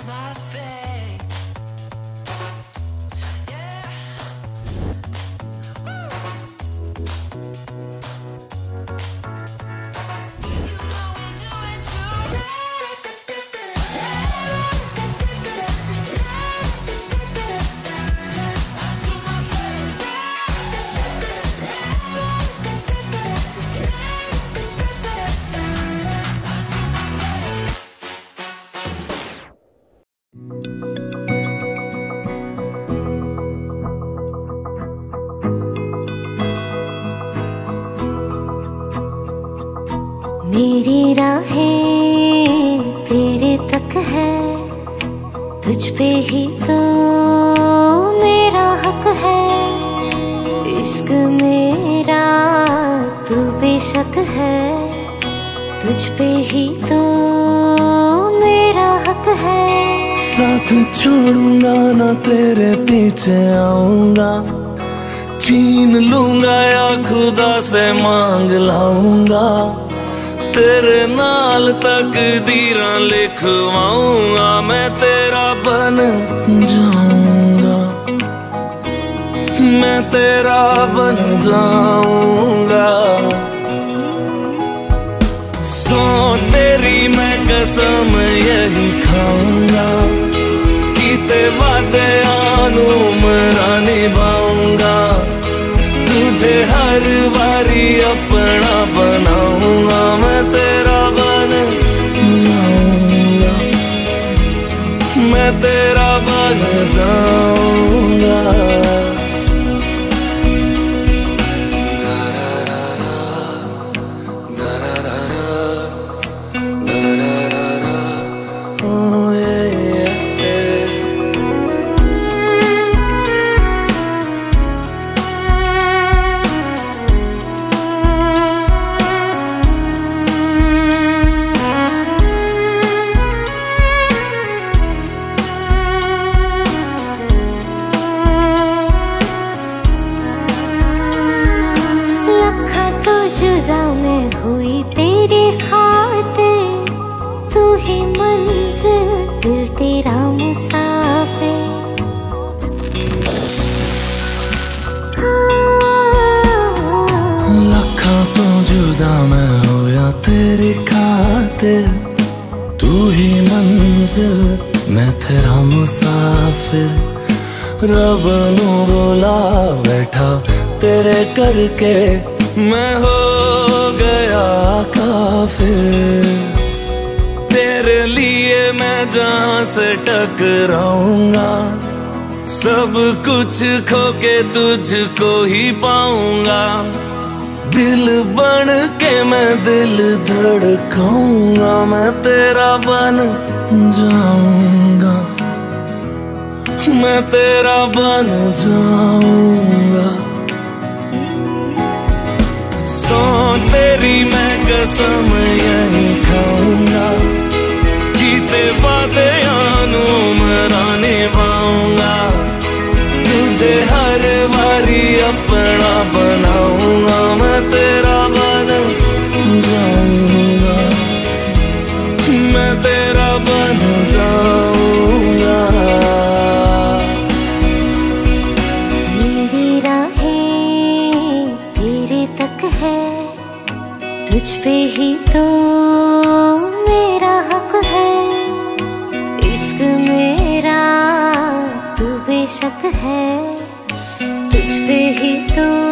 my face. Yeah. You know we do it too. मेरी राहें तेरे तक है, तुझ पे ही तो मेरा हक है। इश्क मेरा तू बेशक है, तुझ पे ही तो मेरा हक है। साथ छोड़ूंगा ना तेरे पीछे आऊंगा, छीन लूंगा या खुदा से मांग लाऊंगा। तेरे नाल तकदीरां लिखवाऊंगा, मैं तेरा बन जाऊंगा, मैं तेरा बन जाऊंगा। सो तेरी मैं कसम यही खाऊंगा, कीते वादे आनू मरा निभाऊंगा। तुझे हर बारी अपना बनाऊंगा, मैं तेरा बन जाऊंगा, मैं तेरा बन जाऊंगा। जुदा मैं हुई तेरे खातिर, तू ही मंजिल दिल तेरा मुसाफिर। लखा तो जुदा मैं होया तेरे खातिर, तू ही मंजिल मैं तेरा मुसाफिर। रब नू बोला बैठा तेरे करके, मैं हो गया काफिर। तेरे लिए मैं जहां से टकराऊंगा, सब कुछ खो के तुझको ही पाऊंगा। दिल बन के मैं दिल धड़काऊंगा, मैं तेरा बन जाऊंगा, मैं तेरा बन जाऊंगा। सो तेरी मैं कसम यही खाऊंगा, कीते वादे आनू मरा निभाऊंगा। तुझे हर बारी अपना बनाऊंगा, मैं तेरा बन जाऊंगा, मैं तेरा बन जाऊंगा। मेरी राहें तेरे तक है, तुझ पे ही तो मेरा हक है। इश्क मेरा तू बेशक है, तुझ पे ही तो